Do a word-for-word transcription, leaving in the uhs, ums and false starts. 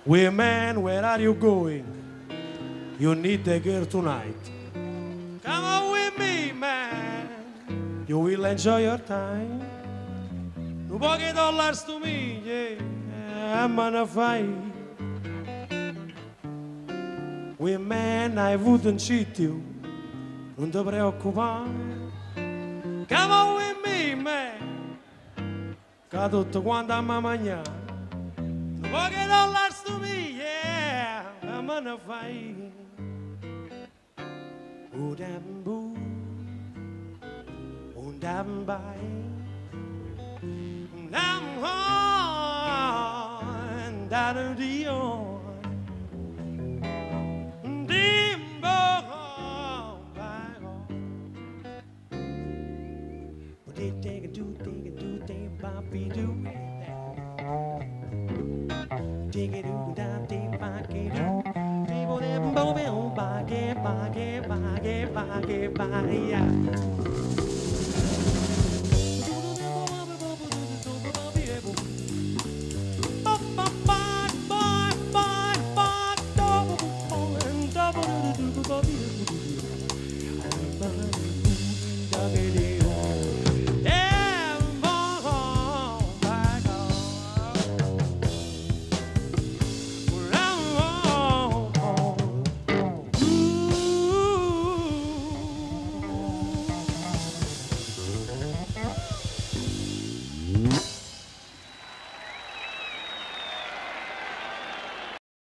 Women, where are you going? You need a girl tonight. Come on with me, man. You will enjoy your time. No pochi dollars to me, yeah, I'm gonna fight. Women, I wouldn't cheat you. Non ti preoccupare. Come on with me, man. Che tutto quanto a mangiare. No pochi dollars to me, yeah, I'm gonna fight. Oh, damn boo. Oh, damn bye. Damn hard. Down the on. Take a do, take a do, take a boppy do. Take it do, down, take a boppy do. People that move it on, body, body, body, body, body, yeah.